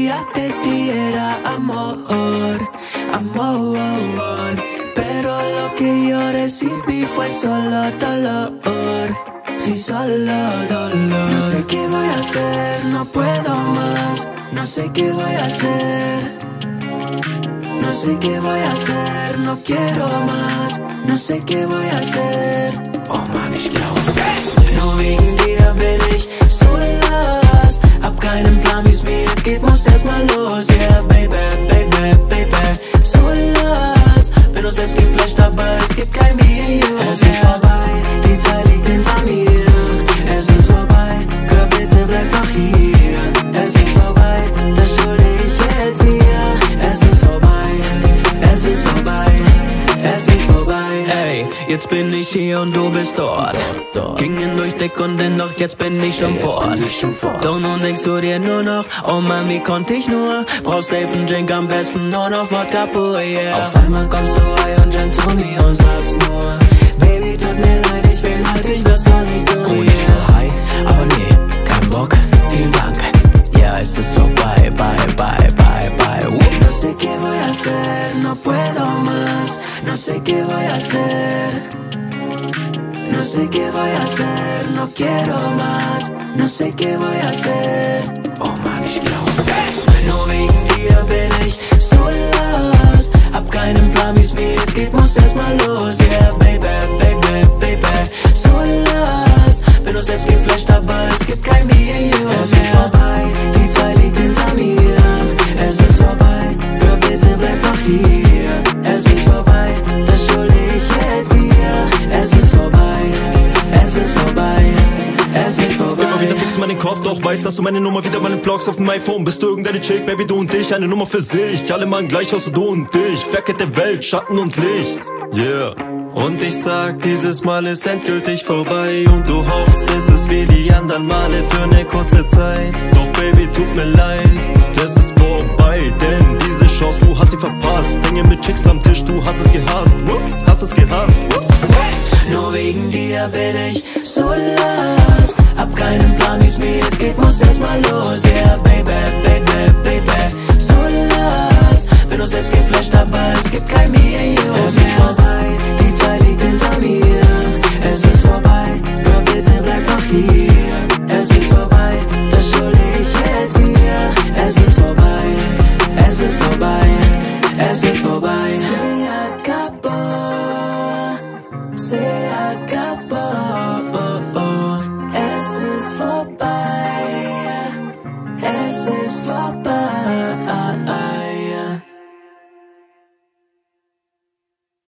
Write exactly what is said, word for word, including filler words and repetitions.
día de ti era amor, amor. Pero lo que yo recibí fue solo dolor, sí, solo dolor. No sé qué voy a hacer, no puedo más. No sé qué voy a hacer. No sé qué voy a hacer, no quiero más. No sé qué voy a hacer. Oh Mann, ich glaube es. Nur wegen dir bin ich so lost. Hab keinen Plan, wie's mir jetzt geht, muss erst mal los. Yeah, baby, baby, baby, so lost. Bin nur selbst geflasht, aber es gibt kein Mir. Es ist vorbei, die Zeit liegt hinter mir. Es ist vorbei, Girl, bitte bleib doch hier. Es ist vorbei, das schulde ich jetzt dir. Es ist vorbei, es ist vorbei, es ist vorbei. Ey, jetzt bin ich hier und du bist dort. Gingen durch dick und dennoch, jetzt bin ich schon fort. Doch nun denkst du dir nur noch, oh Mann, wie konnte ich nur? Brauchst safe einen Drink, am besten nur noch Wodka pur, yeah. Auf einmal kommst du rein und Gin zu mir und sagst nur, Baby, tut mir leid, ich will halt dich, was soll ich tun? Oh, ich so high, aber nee, kein Bock, vielen Dank. Ja, es ist vorbei, bye, bye, bye, bye. Uh. No sé qué voy a hacer, no puedo más. No sé qué voy a hacer. No sé qué voy a hacer, no quiero más. No sé qué voy a hacer. Oh Mann, ich glaube es. Nur wegen dir bin ich so lost. Hab keinen Plan, wie's mir jetzt geht, muss erst mal los. Yeah, baby, baby, baby, so lost. Bin nur selbst geflasht, aber es gibt kein Mir. Es ist vorbei, die Zeit liegt hinter mir. Es ist vorbei, Girl, bitte bleib doch hier. Es ist vorbei, das schulde ich jetzt dir. Es ist vorbei, es ist vorbei, es ist vorbei. Immer wieder fix meinen Kopf, doch weiß, dass du meine Nummer wieder mal in Blogs auf dem iPhone. Bist du irgendeine Chick, Baby, du und ich, eine Nummer für sich. Alle machen gleich aus, du und ich. Verkehrte Welt, Schatten und Licht, yeah. Und ich sag, dieses Mal ist endgültig vorbei. Und du hoffst, es ist wie die anderen Male für eine kurze Zeit. Doch Baby, tut mir leid, das ist vorbei. Denn diese Chance, du hast sie verpasst. Hänge mit Chicks am Tisch, du hast es gehasst. Hast es gehasst. Nur wegen dir bin ich so lost. Hab keinen Plan, wie's mir jetzt geht, muss erst mal los. Yeah, baby, baby,